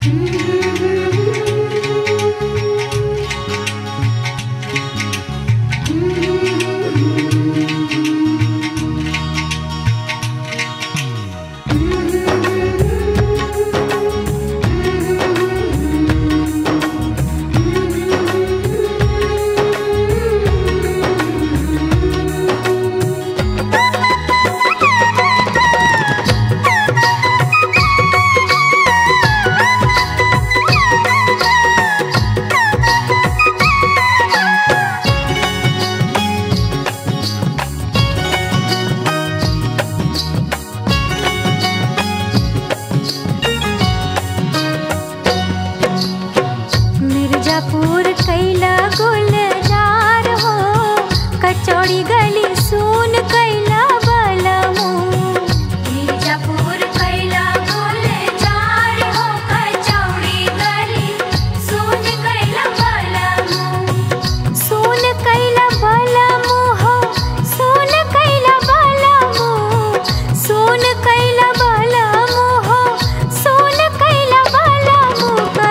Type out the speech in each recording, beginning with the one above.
मिर्जापुर कैला गुलजार हो, कचौड़ी गली सुन कैला बलमू। मिर्जापुर कैला गुलजार हो, कचौड़ी गली सुन कैला बलमू। सुन कैला बलमू हो, सुन कैला बलमू। सुन कैला बलमू हो, सुन कैला बलमू।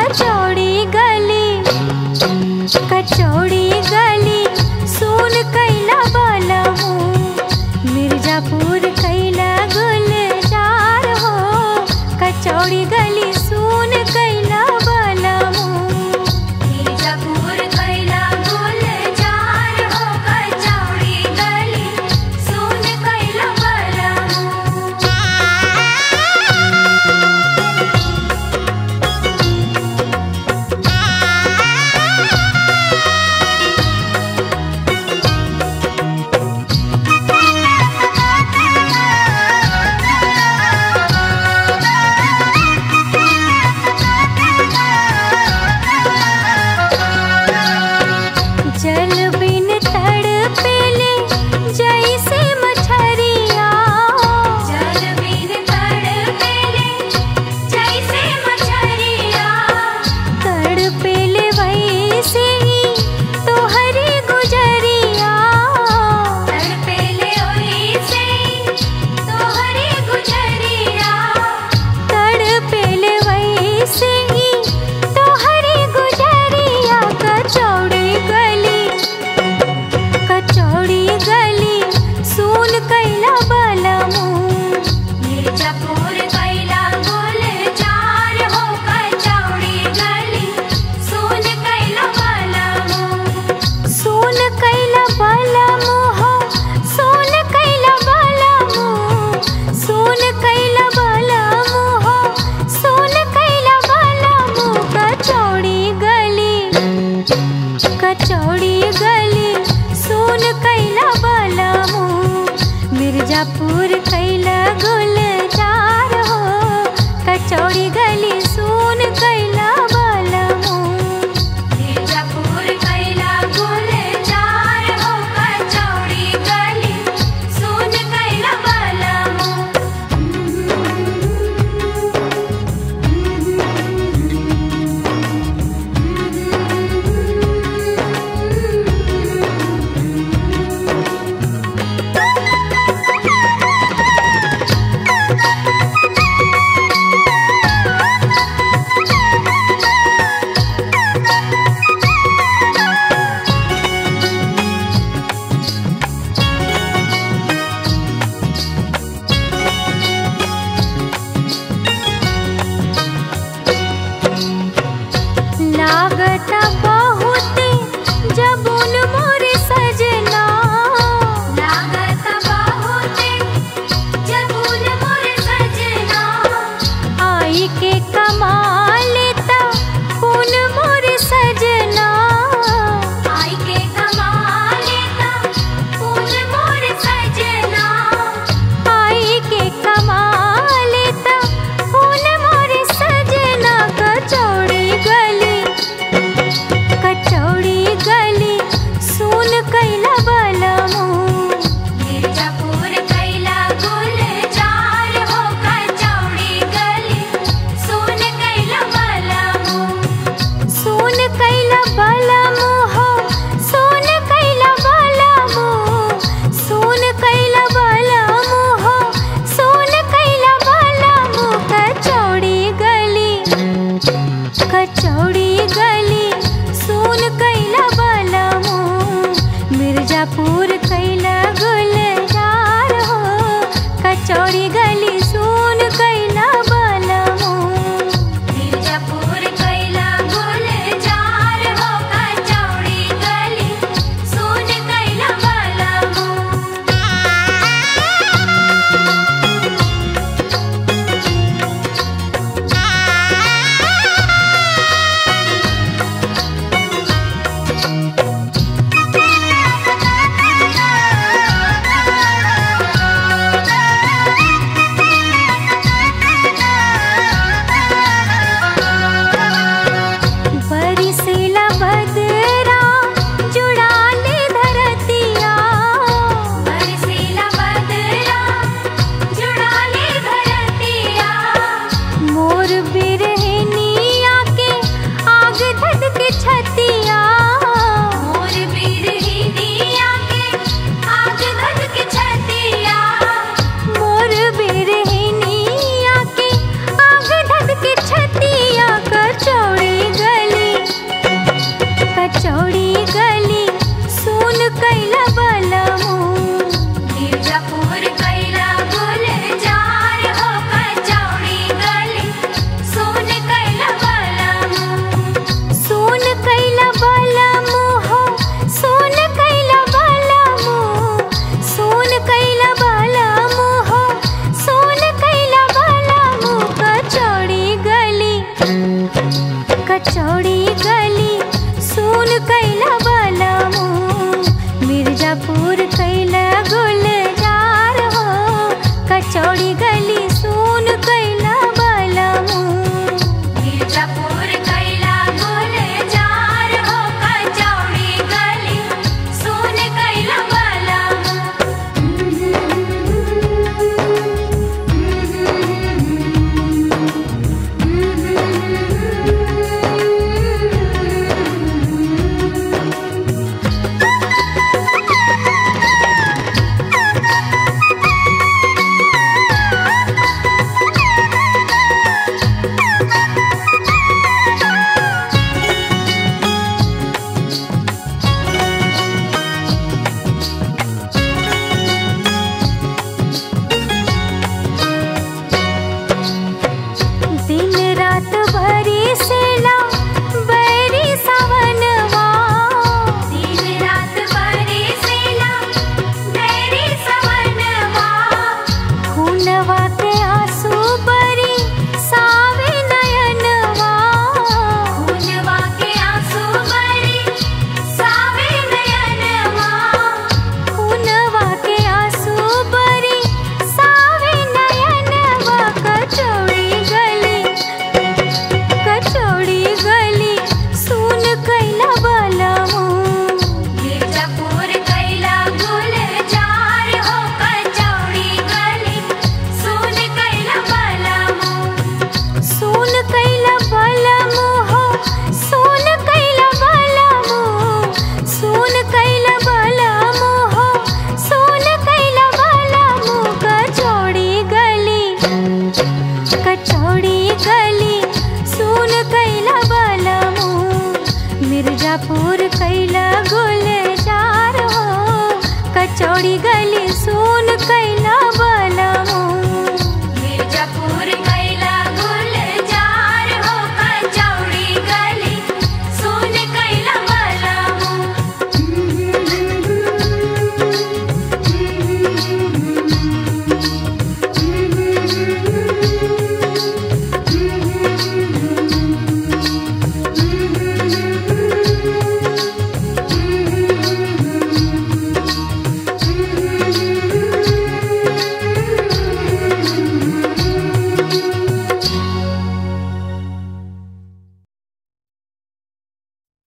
कचौड़ी गली सुन कैला बलमू। मिर्जापुर कैला गुलजार हो, कचौड़ी गली सुन कैला बलमू। मिर्जापुर कैला गुलजार हो, कचौड़ी गली सुन कैला बलमू। जल बिन तड़पेले जैसे मछरिया। जल बिन तड़पेले जैसे मछरिया। तड़पेले वैसे ही तोहरी गुजरिया। तड़पेले वैसे ही तोहरी गुजरिया। तड़पेले वैसे ही तोहरी गुजरिया। कचौड़ी गली सुन कैला बलमू। मिर्जापुर कैला गुलजार हो, कचौड़ी गली सुन कैला बलमू। सुन कैला बलमू हो, सुन कैला बलमू। सुन कैला बलमू हो, सुन कैला बलमू। कचौड़ी गली सुन कैला बलमू। मिर्जापुर कैला गुलजार हो, कचौड़ी गली सुन कैला बलमू। मिर्जापुर कैला गुलजार हो, कचौड़ी गली सुन कैला बलमू। लागता बहुते जबुन मोर सजना। लागता बहुते जबुन मोर सजना। आई के कमालेता पुन मोर सजना। आई के कमालेता पुन मोर सजना। आई के कमालेता पुन मोर सजना। कचौड़ी गली सुन कैला बलमू। मिर्जापुर कैला गुलजार हो, कचौड़ी गली सुन कैला मोर बिरजा